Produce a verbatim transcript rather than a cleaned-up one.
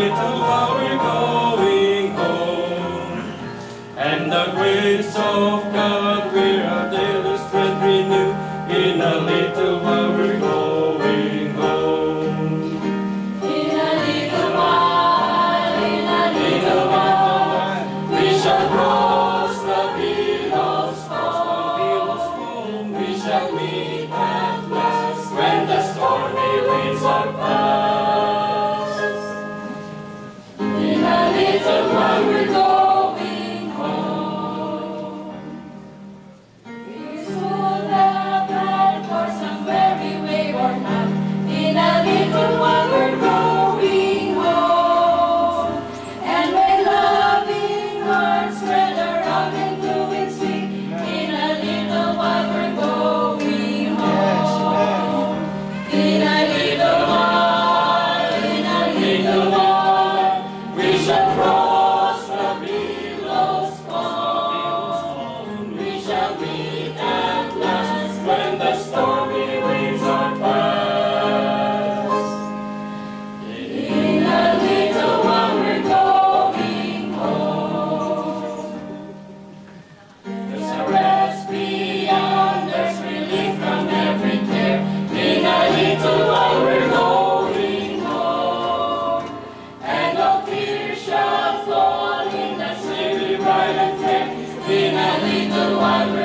little while we're going home. And the grace of God will our daily strength renew. In a little while we're going home. In a little while, in a little while, we shall cross the billows foam. We shall meet at last when the stormy winds are past. In a little while we're going home. We soon have had for some very wayward night. In a little while we're going home. And when loving hearts spread around and doing sweet, in a little while we're going home. In a little while, in a little while, we shall cross the billows foam. We shall meet at last when the stormy winds are past. In a little while we're going home. There's a rest beyond, there's relief from every care. In a little while we're going home. And no tears shall fall in that safely bright and fair. In a little while we're